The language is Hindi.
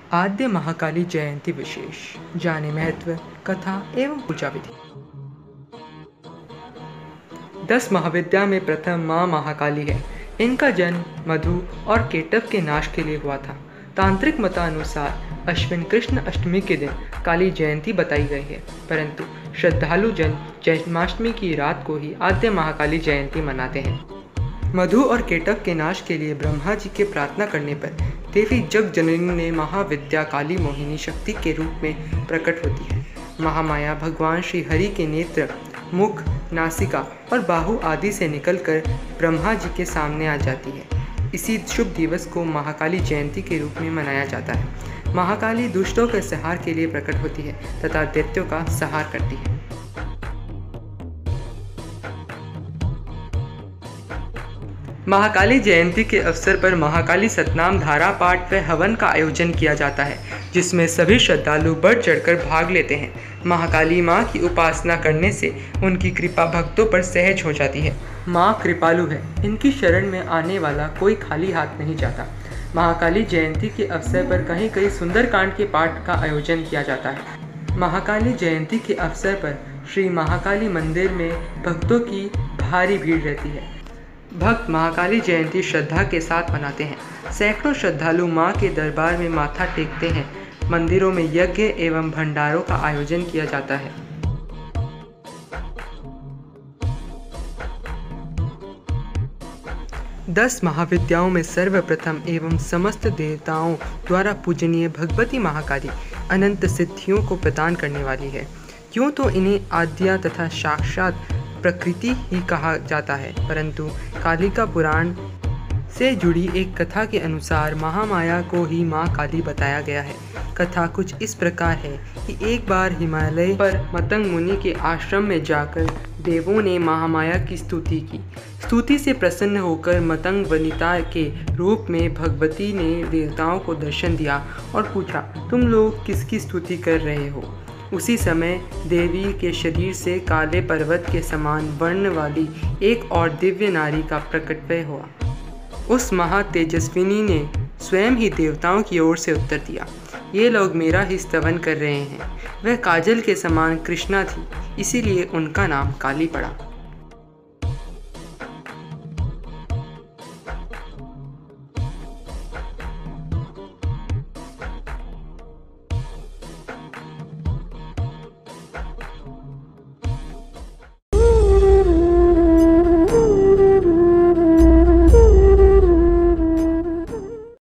आद्य महाकाली जयंती विशेष जाने महत्व, कथा एवं पूजा विधि। 10 महाविद्या में प्रथम माँ महाकाली है। इनका जन्म मधु और केटव के नाश के लिए हुआ था। तांत्रिक मतानुसार अश्विन कृष्ण अष्टमी के दिन काली जयंती बताई गई है, परंतु श्रद्धालु जन जन्माष्टमी की रात को ही आद्य महाकाली जयंती मनाते हैं। मधु और केटव के नाश के लिए ब्रह्मा जी के प्रार्थना करने पर देवी जग जननी ने महाविद्या काली मोहिनी शक्ति के रूप में प्रकट होती है। महामाया भगवान श्री हरि के नेत्र, मुख, नासिका और बाहु आदि से निकलकर ब्रह्मा जी के सामने आ जाती है। इसी शुभ दिवस को महाकाली जयंती के रूप में मनाया जाता है। महाकाली दुष्टों के संहार के लिए प्रकट होती है तथा दैत्यों का संहार करती है। महाकाली जयंती के अवसर पर महाकाली सतनाम धारा पाठ व हवन का आयोजन किया जाता है, जिसमें सभी श्रद्धालु बढ़ चढ़कर भाग लेते हैं। महाकाली माँ की उपासना करने से उनकी कृपा भक्तों पर सहज हो जाती है। माँ कृपालु है, इनकी शरण में आने वाला कोई खाली हाथ नहीं जाता। महाकाली जयंती के अवसर पर कहीं कहीं सुंदरकांड के पाठ का आयोजन किया जाता है। महाकाली जयंती के अवसर पर श्री महाकाली मंदिर में भक्तों की भारी भीड़ रहती है। भक्त महाकाली जयंती श्रद्धा के साथ मनाते हैं। सैकड़ों श्रद्धालु मां के दरबार में माथा टेकते हैं। मंदिरों में यज्ञ एवं भंडारों का आयोजन किया जाता है। दस महाविद्याओं में सर्वप्रथम एवं समस्त देवताओं द्वारा पूजनीय भगवती महाकाली अनंत सिद्धियों को प्रदान करने वाली है। यूँ तो इन्हें आद्या तथा साक्षात प्रकृति ही कहा जाता है, परंतु कालिका पुराण से जुड़ी एक कथा के अनुसार महामाया को ही माँ काली बताया गया है। कथा कुछ इस प्रकार है कि एक बार हिमालय पर मतंग मुनि के आश्रम में जाकर देवों ने महामाया की स्तुति की। स्तुति से प्रसन्न होकर मतंग वनिता के रूप में भगवती ने देवताओं को दर्शन दिया और पूछा, तुम लोग किसकी स्तुति कर रहे हो? उसी समय देवी के शरीर से काले पर्वत के समान वर्ण वाली एक और दिव्य नारी का प्रकटव्य हुआ। उस महातेजस्विनी ने स्वयं ही देवताओं की ओर से उत्तर दिया, ये लोग मेरा ही स्तवन कर रहे हैं। वह काजल के समान कृष्णा थी, इसीलिए उनका नाम काली पड़ा।